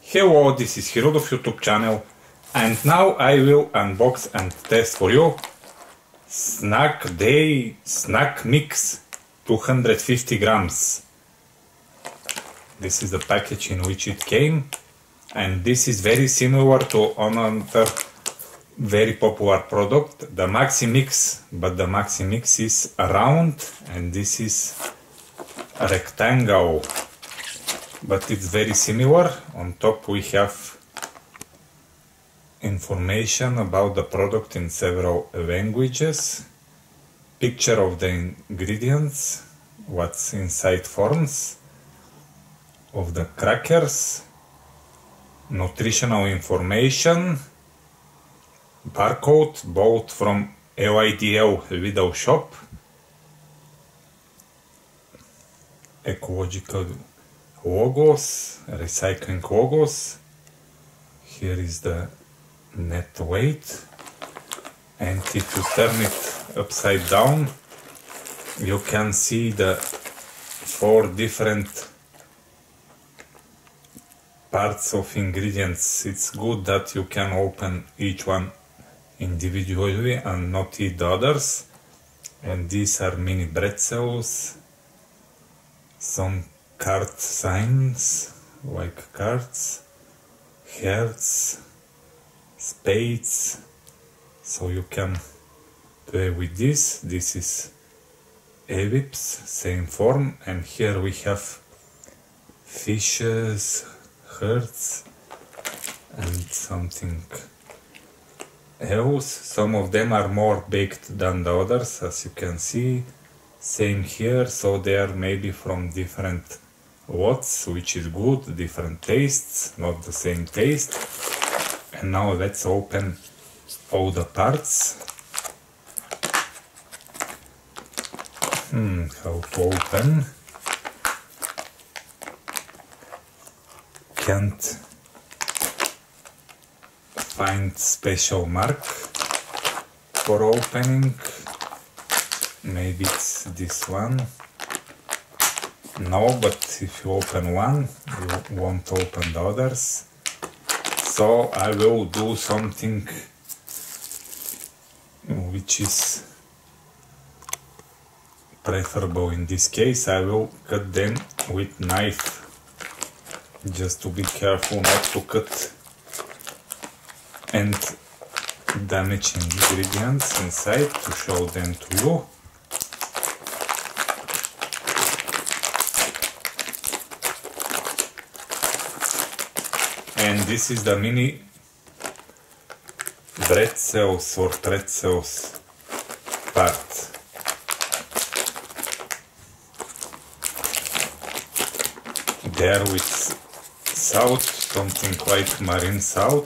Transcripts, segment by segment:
Hello, this is Hirudov YouTube channel, and now I will unbox and test for you Snack Day Snack Mix 250 grams. This is the package in which it came, and this is very similar to another very popular product, the Maxi Mix, but the Maxi Mix is round and this is a rectangle. But it's very similar. On top we have information about the product in several languages, picture of the ingredients, what's inside forms of the crackers, nutritional information, barcode bought from LIDL Lidl shop, ecological logos, recycling logos. Here is the net weight, and if you turn it upside down you can see the 4 different parts of ingredients. It's good that you can open each one individually and not eat the others. And these are mini pretzels, some card signs like cards, hearts, spades, so you can play with this. This is ellipse, same form, and here we have fishes, hearts, and something else. Some of them are more baked than the others, as you can see. Same here, so they are maybe from different lots, which is good, different tastes, not the same taste. And now let's open all the parts. How to open? Can't find special mark for opening. Maybe it's this one. No, but if you open one, you won't open the others. So I will do something which is preferable in this case. I will cut them with knife, just to be careful not to cut and damage ingredients inside, to show them to you. And this is the mini pretzels or pretzels part. There with salt, something like marine salt.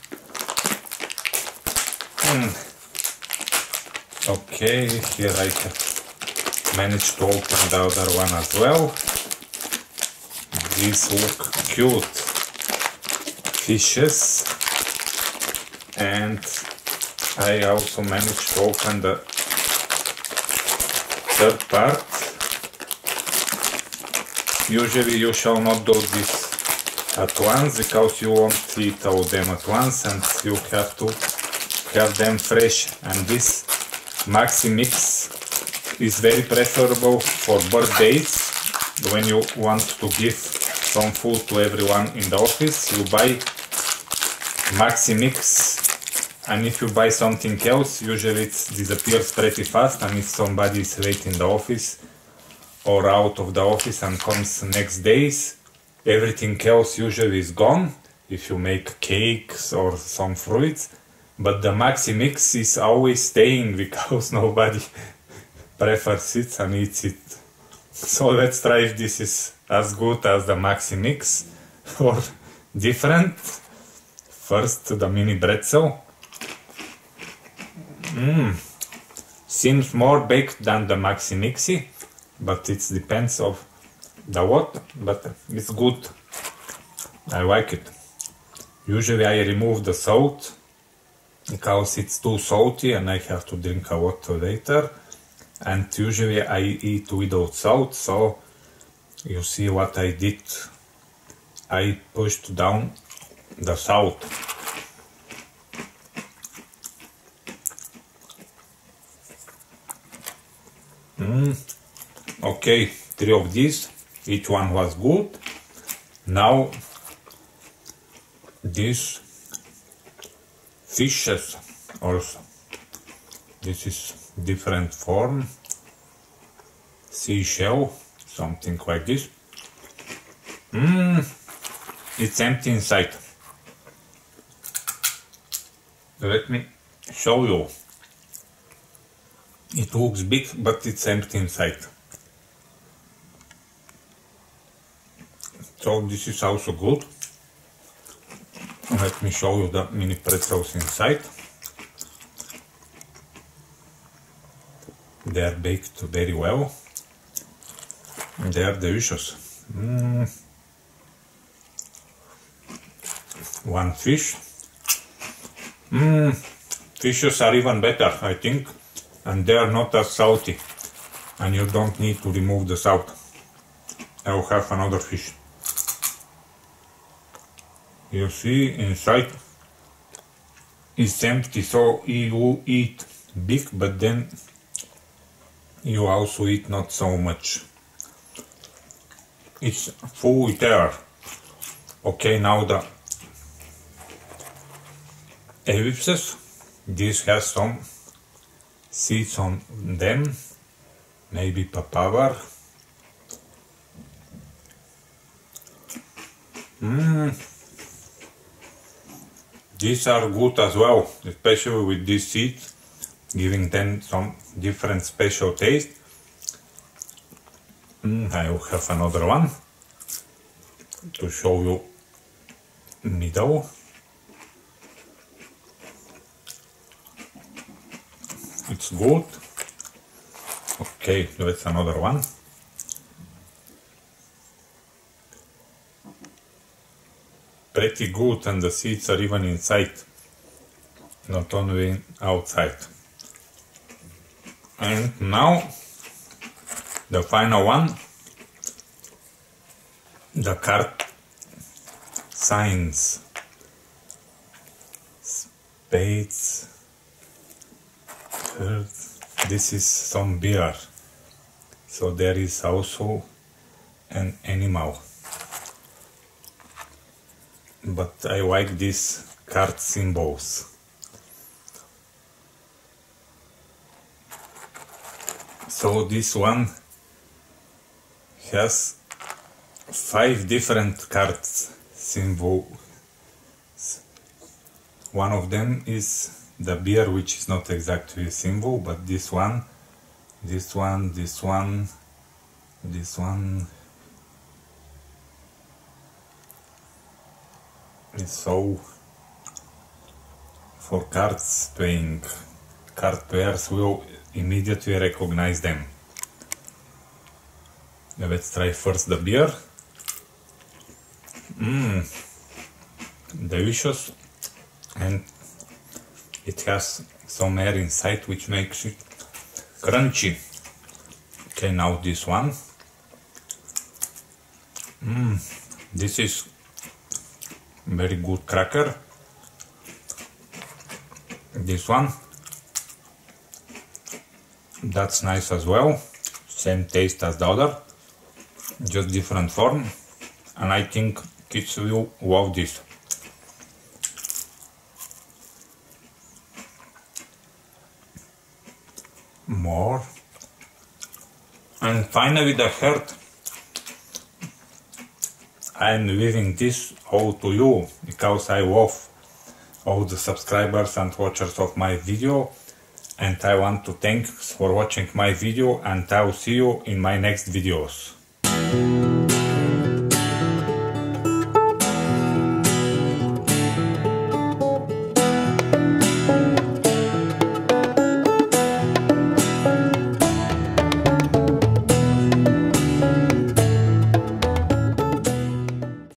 Okay, here I have managed to open the other one as well. These look cute. Fishes, and I also managed to open the third part. Usually you shall not do this at once, because you won't eat all them at once and you have to have them fresh. And this Maxi Mix is very preferable for birthdays, when you want to give some food to everyone in the office. You buy Maxi Mix, and if you buy something else, usually it disappears pretty fast, and if somebody is late in the office or out of the office and comes next days, everything else usually is gone, if you make cakes or some fruits. But the Maxi Mix is always staying, because nobody prefers it and eats it. So let's try if this is as good as the Maxi Mix or different. First, the mini pretzel. Seems more baked than the Maxi Mixi, but it depends of the what, but it's good. I like it. Usually I remove the salt, because it's too salty and I have to drink a water later. And usually I eat without salt, so you see what I did. I pushed down the salt. Okay, 3 of these, each one was good. Now these fishes also. This is different form, seashell, something like this. It's empty inside. Let me show you. It looks big, but it's empty inside. So this is also good. Let me show you the mini pretzels inside. They are baked very well. They are delicious. One fish. Fishes are even better, I think, and they are not as salty, and you don't need to remove the salt. I will have another fish. You see, inside it's empty, so you eat big, but then you also eat not so much. It's full with air. Okay, now the ellipses. This has some seeds on them, maybe papaya. These are good as well, especially with these seeds, giving them some different special taste. I will have another one to show you middle. It's good. Okay, that's another one. Pretty good, and the seeds are even inside, not only outside. And now the final one, the card signs, spades. This is some beer, so there is also an animal. But I like these card symbols. So this one has 5 different cards symbols. One of them is the beer, which is not exactly a symbol, but this one, this one, this one, this one. It's so for cards playing. Card players will immediately recognize them. Let's try first the beer. Delicious, and it has some air inside, which makes it crunchy. Okay, now this one. This is very good cracker. This one, that's nice as well. Same taste as the other, just different form, and I think kids will love this. More. And finally the heart. I'm leaving this all to you because I love all the subscribers and watchers of my video, and I want to thank for watching my video, and I'll see you in my next videos.